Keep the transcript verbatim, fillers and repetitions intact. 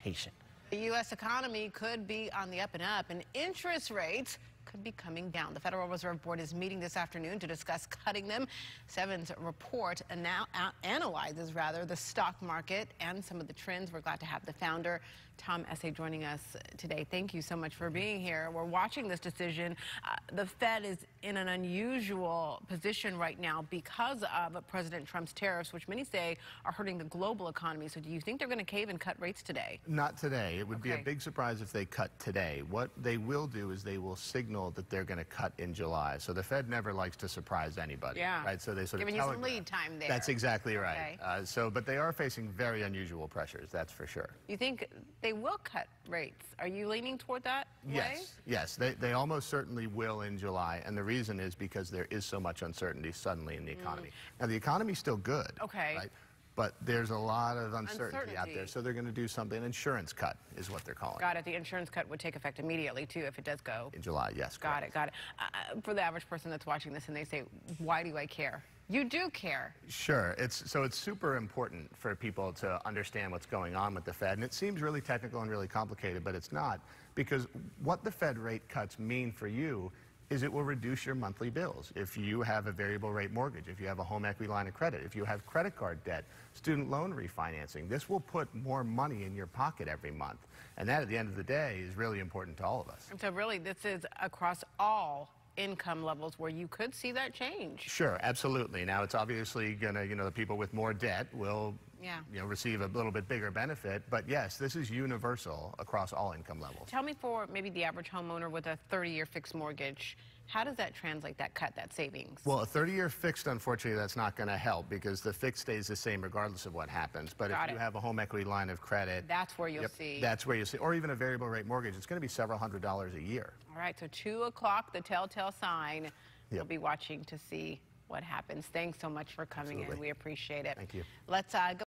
patient. The U S economy could be on the up and up, and interest rates could be coming down. The Federal Reserve Board is meeting this afternoon to discuss cutting them. Seven's report now analyzes rather the stock market and some of the trends. We're glad to have the founder, Tom Essaye, joining us today. Thank you so much for being here. We're watching this decision. Uh, the Fed is in an unusual position right now because of President Trump's tariffs, which many say are hurting the global economy. So do you think they're going to cave and cut rates today? Not today. It would Okay. be a big surprise if they cut today. What they will do is they will signal that they're going to cut in July. So the Fed never likes to surprise anybody. Yeah. Right. So they sort Giving of you some telegraph. lead time there. That's exactly right. Okay. Uh, so, but they are facing very unusual pressures. That's for sure. You think they will cut rates? Are you leaning toward that way? Yes. Yes. They they almost certainly will in July, and the reason is because there is so much uncertainty suddenly in the economy. Mm. Now the economy's still good. Okay. Right? But there's a lot of uncertainty, Uncertainty. out there, so they're going to do something. An insurance cut is what they're calling Got it. The insurance cut would take effect immediately, too, if it does go. in July. Yes. Got correct. it, got it. Uh, for the average person that's watching this and they say, why do I care? You do care. Sure. It's, so it's super important for people to understand what's going on with the Fed. And it seems really technical and really complicated, but it's not. Because what the Fed rate cuts mean for you is it will reduce your monthly bills. If you have a variable rate mortgage, if you have a home equity line of credit, if you have credit card debt, student loan refinancing, this will put more money in your pocket every month. And that, at the end of the day, is really important to all of us. So really, this is across all income levels where you could see that change. Sure, absolutely. Now, it's obviously going to, you know, the people with more debt will, Yeah. you know, receive a little bit bigger benefit. But yes, this is universal across all income levels. Tell me, for maybe the average homeowner with a thirty-year fixed mortgage, how does that translate, that cut, that savings? Well, a thirty-year fixed, unfortunately, that's not going to help because the fixed stays the same regardless of what happens. But Got if it. you have a home equity line of credit, That's where you'll yep, see. that's where you see, or even a variable rate mortgage, it's going to be several hundred dollars a year. All right, so two o'clock, the telltale sign. We'll Yep. be watching to see what happens. Thanks so much for coming Absolutely. in. We appreciate it. Thank you. Let's uh, go.